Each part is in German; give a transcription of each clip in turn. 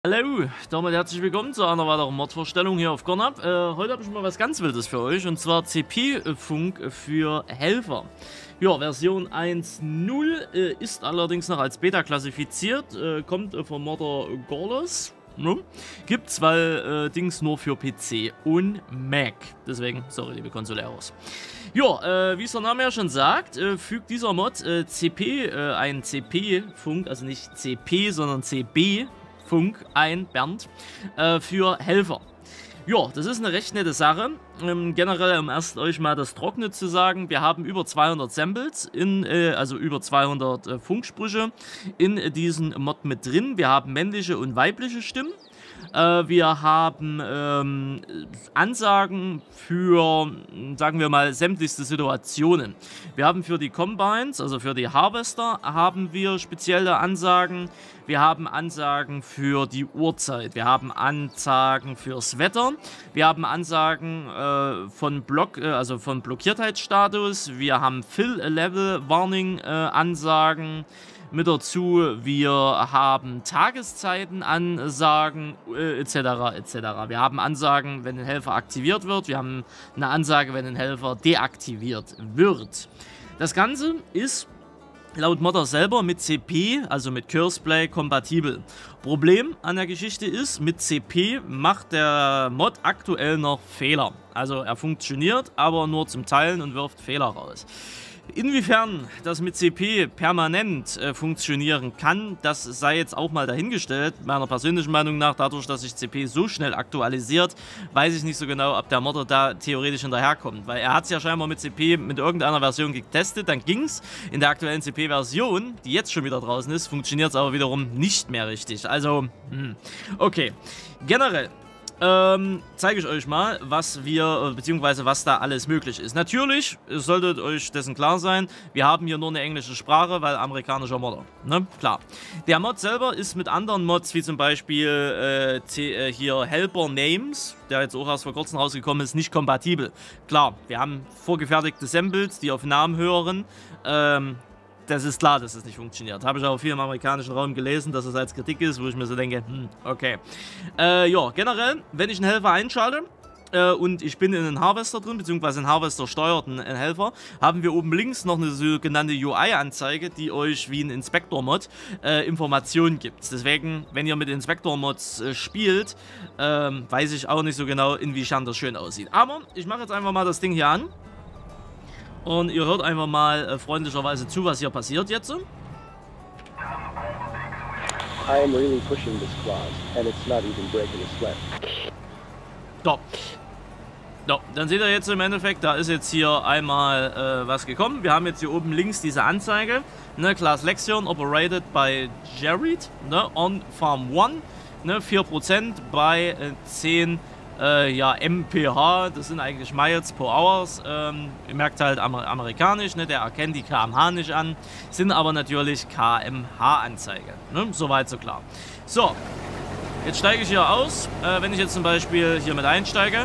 Hallo, damit herzlich willkommen zu einer weiteren Mod-Vorstellung hier auf Gornab. Heute habe ich mal was ganz Wildes für euch, und zwar CP-Funk für Helfer. Ja, Version 1.0 ist allerdings noch als Beta klassifiziert, kommt vom Modder Gorlos. Gibt's, weil Dings nur für PC und Mac. Deswegen, sorry, liebe Konsoleros. Ja, wie es der Name ja schon sagt, fügt dieser Mod einen CP-Funk, also nicht CP, sondern CB Funk ein, Bernd, für Helfer. Ja, das ist eine recht nette Sache. Generell, um erst euch mal das Trockene zu sagen, wir haben über 200 Samples, also über 200 Funksprüche in diesem Mod mit drin. Wir haben männliche und weibliche Stimmen. Wir haben Ansagen für, sagen wir mal, sämtlichste Situationen. Wir haben für die Combines, also für die Harvester, haben wir spezielle Ansagen. Wir haben Ansagen für die Uhrzeit. Wir haben Ansagen fürs Wetter. Wir haben Ansagen von Blockiertheitsstatus. Wir haben Fill-Level-Warning-Ansagen. Mit dazu, wir haben Tageszeiten-Ansagen etc. etc. Wir haben Ansagen, wenn ein Helfer aktiviert wird. Wir haben eine Ansage, wenn ein Helfer deaktiviert wird. Das Ganze ist laut Modder selber mit CP, also mit Curseplay, kompatibel. Problem an der Geschichte ist, mit CP macht der Mod aktuell noch Fehler. Also er funktioniert, aber nur zum Teilen und wirft Fehler raus. Inwiefern das mit CP permanent funktionieren kann, das sei jetzt auch mal dahingestellt. Meiner persönlichen Meinung nach, dadurch, dass sich CP so schnell aktualisiert, weiß ich nicht so genau, ob der Modder da theoretisch hinterherkommt. Weil er hat es ja scheinbar mit CP mit irgendeiner Version getestet, dann ging es. In der aktuellen CP-Version, die jetzt schon wieder draußen ist, funktioniert es aber wiederum nicht mehr richtig. Also, okay. Generell zeige ich euch mal, was wir, beziehungsweise was da alles möglich ist. Natürlich solltet euch dessen klar sein, wir haben hier nur eine englische Sprache, weil amerikanischer Modder, ne? Klar. Der Mod selber ist mit anderen Mods, wie zum Beispiel hier Helper Names, der jetzt auch erst vor kurzem rausgekommen ist, nicht kompatibel. Klar, wir haben vorgefertigte Samples, die auf Namen hören, das ist klar, dass das nicht funktioniert. Habe ich auch viel im amerikanischen Raum gelesen, dass es als Kritik ist, wo ich mir so denke, okay. Ja, generell, wenn ich einen Helfer einschalte und ich bin in einen Harvester drin, beziehungsweise einen Harvester steuerten Helfer, haben wir oben links noch eine sogenannte UI-Anzeige, die euch wie ein Inspector-Mod Informationen gibt. Deswegen, wenn ihr mit Inspector-Mods spielt, weiß ich auch nicht so genau, inwiefern das schön aussieht. Aber ich mache jetzt einfach mal das Ding hier an. Und ihr hört einfach mal freundlicherweise zu, was hier passiert jetzt. I am really pushing this clause, and it's not even breaking a sweat. So. So, dann seht ihr jetzt im Endeffekt, da ist jetzt hier einmal was gekommen. Wir haben jetzt hier oben links diese Anzeige. Ne, Class Lexion operated by Jared, ne, on Farm 1. Ne, 4% bei 10 ja, mph, das sind eigentlich Miles per Hours. Ihr merkt halt amerikanisch, ne? Der erkennt die kmh nicht an, sind aber natürlich kmh-Anzeige. Ne? Soweit so klar. So, jetzt steige ich hier aus. Wenn ich jetzt zum Beispiel hier mit einsteige,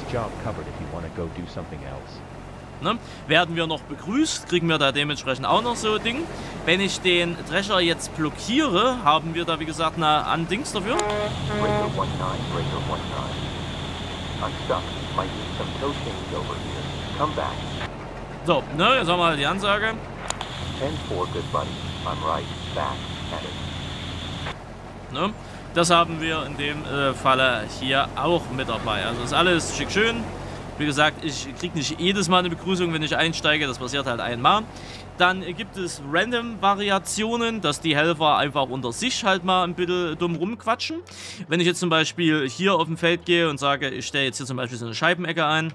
ne? Werden wir noch begrüßt, kriegen wir da dementsprechend auch noch so ein Ding. Wenn ich den Drescher jetzt blockiere, haben wir da wie gesagt ein Dings dafür. Breaker 19, Breaker 19. I'm stuck. Might need some tow change over here. Come back. So, ne, jetzt haben wir halt die Ansage. 10-4, good buddy. I'm right back at it. Ne? Das haben wir in dem Falle hier auch mit dabei. Also ist alles schick schön. Wie gesagt, ich kriege nicht jedes Mal eine Begrüßung, wenn ich einsteige. Das passiert halt einmal. Dann gibt es Random-Variationen, dass die Helfer einfach unter sich halt mal ein bisschen dumm rumquatschen. Wenn ich jetzt zum Beispiel hier auf dem Feld gehe und sage, ich stelle jetzt hier zum Beispiel so eine Scheibenecke ein.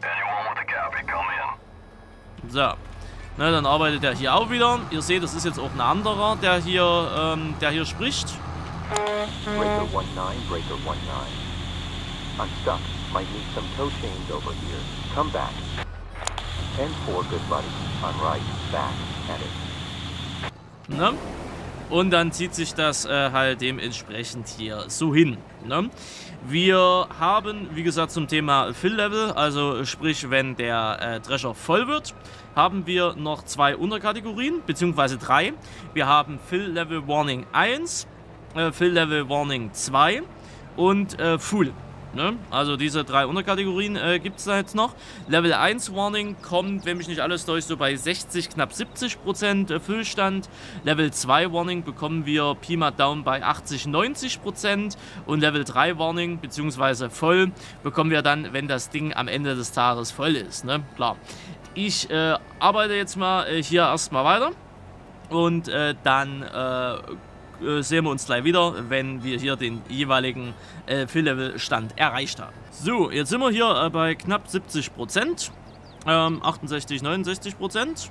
So. Ne, dann arbeitet er hier auch wieder. Ihr seht, das ist jetzt auch ein anderer, der hier spricht. Breaker 19, Breaker 19. I'm stuck. Might need some tow change over here. Come back. 10-4, good buddy. I'm right back at it. Ne? Und dann zieht sich das halt dementsprechend hier so hin. Ne? Wir haben, wie gesagt, zum Thema Fill-Level, also sprich, wenn der Drescher voll wird, haben wir noch zwei Unterkategorien, beziehungsweise drei. Wir haben Fill-Level Warning 1, Fill-Level Warning 2 und Full. Ne? Also diese 3 Unterkategorien gibt es da jetzt noch. Level 1 Warning kommt, wenn mich nicht alles täuscht, so bei 60, knapp 70% Füllstand. Level 2 Warning bekommen wir Pi mal Daumen bei 80, 90%. Und Level 3 Warning, beziehungsweise voll, bekommen wir dann, wenn das Ding am Ende des Tages voll ist. Ne? Klar. Ich arbeite jetzt mal hier erstmal weiter. Und dann sehen wir uns gleich wieder, wenn wir hier den jeweiligen Fill-Level-Stand erreicht haben. So, jetzt sind wir hier bei knapp 70%. 68, 69%.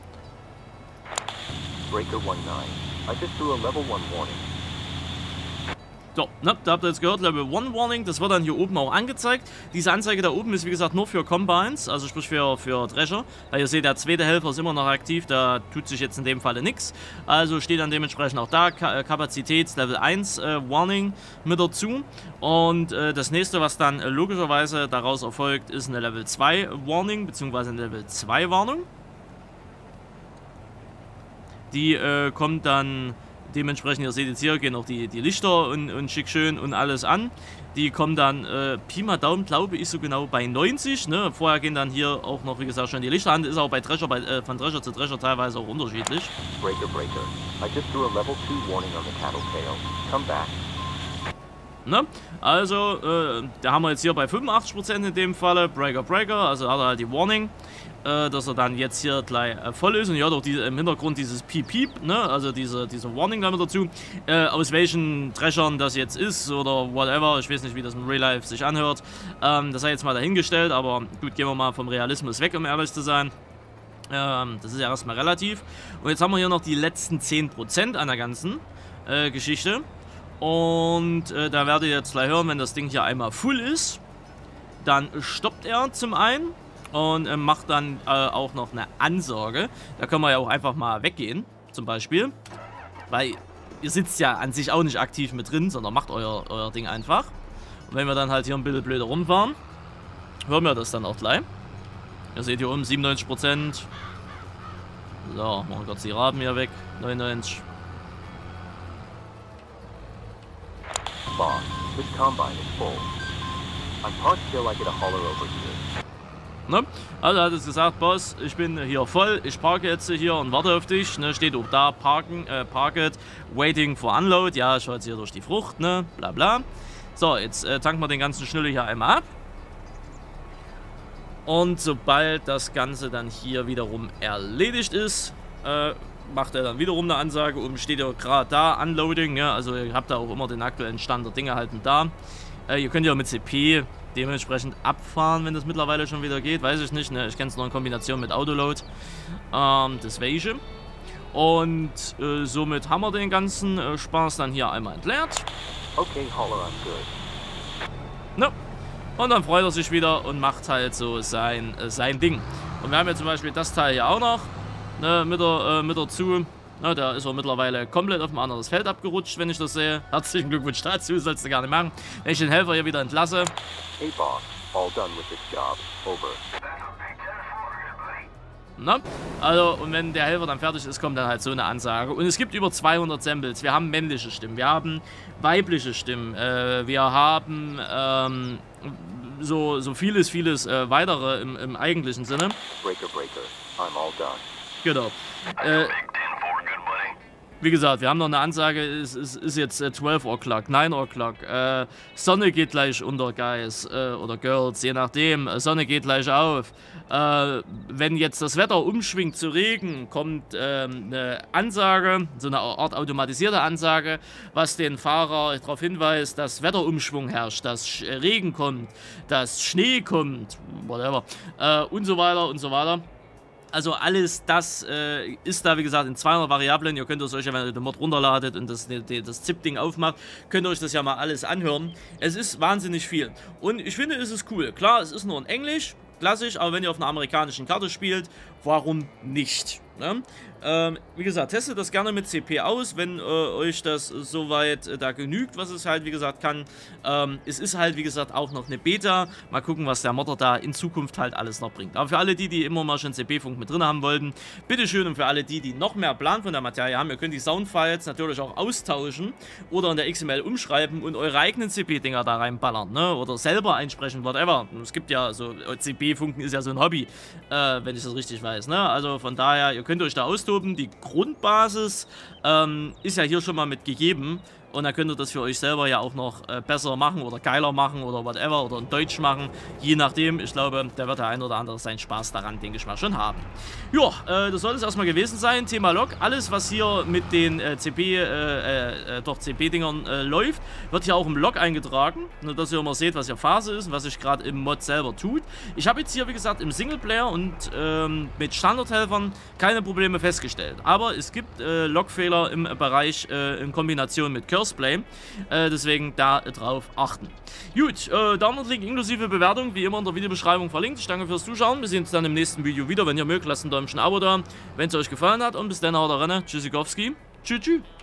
Breaker 19. I just threw a level 1 warning. So, ne, da habt ihr jetzt gehört, Level 1 Warning, das wird dann hier oben auch angezeigt. Diese Anzeige da oben ist wie gesagt nur für Combines, also sprich für Drescher. Weil ihr seht, der zweite Helfer ist immer noch aktiv, da tut sich jetzt in dem Falle nichts. Also steht dann dementsprechend auch da Kapazitäts Level 1 Warning mit dazu. Und das nächste, was dann logischerweise daraus erfolgt, ist eine Level 2 Warning, beziehungsweise eine Level 2 Warnung. Die kommt dann... Dementsprechend, ihr seht jetzt hier, gehen auch die Lichter und schick schön und alles an. Die kommen dann, Pi mal Daumen, glaube ich, so genau bei 90. Ne? Vorher gehen dann hier auch noch, wie gesagt, schon die Lichter an. Ist auch bei Drescher, von Drescher zu Drescher teilweise auch unterschiedlich. Breaker. I just threw a level 2 warning on the Tattletale. Come back. Ne? Also, da haben wir jetzt hier bei 85% in dem Falle. Breaker, also hat er halt die Warning. Dass er dann jetzt hier gleich voll ist und hier hat auch im Hintergrund dieses Piep, ne? Also diese Warning damit dazu. Aus welchen Dreschern das jetzt ist oder whatever, ich weiß nicht, wie das im Real Life sich anhört. Das sei jetzt mal dahingestellt, aber gut, gehen wir mal vom Realismus weg, um ehrlich zu sein. Das ist ja erstmal relativ. Und jetzt haben wir hier noch die letzten 10% an der ganzen Geschichte. Und da werdet ihr jetzt gleich hören, wenn das Ding hier einmal full ist, dann stoppt er zum einen. Und macht dann auch noch eine Ansage. Da können wir ja auch einfach mal weggehen, zum Beispiel. Weil ihr sitzt ja an sich auch nicht aktiv mit drin, sondern macht euer Ding einfach. Und wenn wir dann halt hier ein bisschen blöder rumfahren, hören wir das dann auch gleich. Ihr seht hier oben 97%. So, machen wir kurz die Raben hier weg. 99. Boss, this combine is full. I'm parked till I get a holler over here. Ne? Also hat es gesagt, Boss, ich bin hier voll, ich parke jetzt hier und warte auf dich. Ne? Steht auch da, parket, waiting for unload. Ja, ich fahre jetzt hier durch die Frucht, ne? Bla bla. So, jetzt tanken wir den ganzen Schnülle hier einmal ab. Und sobald das Ganze dann hier wiederum erledigt ist, macht er dann wiederum eine Ansage. Oben steht ja gerade da, Unloading. Ja? Also ihr habt da auch immer den aktuellen Stand der Dinge halt da. Ihr könnt ja mit CP dementsprechend abfahren, wenn das mittlerweile schon wieder geht. Weiß ich nicht, ne? Ich kenne es nur in Kombination mit Autoload. Deswegen. Und somit haben wir den ganzen Spaß dann hier einmal entleert. Okay, holler, I'm good. Ne? Und dann freut er sich wieder und macht halt so sein Ding. Und wir haben ja zum Beispiel das Teil hier auch noch, ne, mit dazu. Na, da ist er mittlerweile komplett auf ein anderes Feld abgerutscht, wenn ich das sehe. Herzlichen Glückwunsch dazu, sollst du gar nicht machen. Wenn ich den Helfer hier wieder entlasse. Hey Boss, all done with this job. Over. Na, also, und wenn der Helfer dann fertig ist, kommt dann halt so eine Ansage. Und es gibt über 200 Samples. Wir haben männliche Stimmen, wir haben weibliche Stimmen, wir haben so vieles weitere im eigentlichen Sinne. Breaker, I'm all done. Genau. Wie gesagt, wir haben noch eine Ansage, es ist jetzt 12 o'clock, 9 o'clock, Sonne geht gleich unter, Guys, oder Girls, je nachdem, Sonne geht gleich auf. Wenn jetzt das Wetter umschwingt zu Regen, kommt eine Ansage, so eine Art automatisierte Ansage, was den Fahrer darauf hinweist, dass Wetterumschwung herrscht, dass Regen kommt, dass Schnee kommt, whatever, und so weiter und so weiter. Also alles das ist da, wie gesagt, in 200 Variablen. Ihr könnt es euch ja, wenn ihr den Mod runterladet und das ZIP-Ding aufmacht, könnt ihr euch das ja mal alles anhören. Es ist wahnsinnig viel. Und ich finde, es ist cool. Klar, es ist nur in Englisch, klassisch, aber wenn ihr auf einer amerikanischen Karte spielt, warum nicht? Ne? Wie gesagt, testet das gerne mit CP aus, wenn euch das soweit da genügt, was es halt, wie gesagt, kann. Es ist halt, wie gesagt, auch noch eine Beta. Mal gucken, was der Modder da in Zukunft halt alles noch bringt. Aber für alle die immer mal schon CP-Funk mit drin haben wollten, bitteschön. Und für alle die noch mehr Plan von der Materie haben, ihr könnt die Soundfiles natürlich auch austauschen oder in der XML umschreiben und eure eigenen CP-Dinger da reinballern, ne? Oder selber einsprechen, whatever. Es gibt ja so, CP-Funken ist ja so ein Hobby, wenn ich das richtig weiß, ne? Also von daher, ihr könnt euch da austoben. Die Grundbasis ist ja hier schon mal mit gegeben. Und dann könnt ihr das für euch selber ja auch noch besser machen oder geiler machen oder whatever oder in Deutsch machen. Je nachdem, ich glaube, da wird der ein oder andere seinen Spaß daran, denke ich mal, schon haben. Ja, das soll es erstmal gewesen sein. Thema Log. Alles, was hier mit den CP-Dingern läuft, wird hier auch im Log eingetragen. Nur, dass ihr immer seht, was hier Phase ist und was sich gerade im Mod selber tut. Ich habe jetzt hier, wie gesagt, im Singleplayer und mit Standardhelfern keine Probleme festgestellt. Aber es gibt Logfehler im Bereich in Kombination mit Curseplay. Deswegen da drauf achten. Gut, Download-Link inklusive Bewertung, wie immer in der Videobeschreibung verlinkt. Ich danke fürs Zuschauen. Wir sehen uns dann im nächsten Video wieder. Wenn ihr mögt, lasst ein Däumchen Abo da, wenn es euch gefallen hat. Und bis dann, haut rein. Tschüssikowski. Tschüss, tschüss.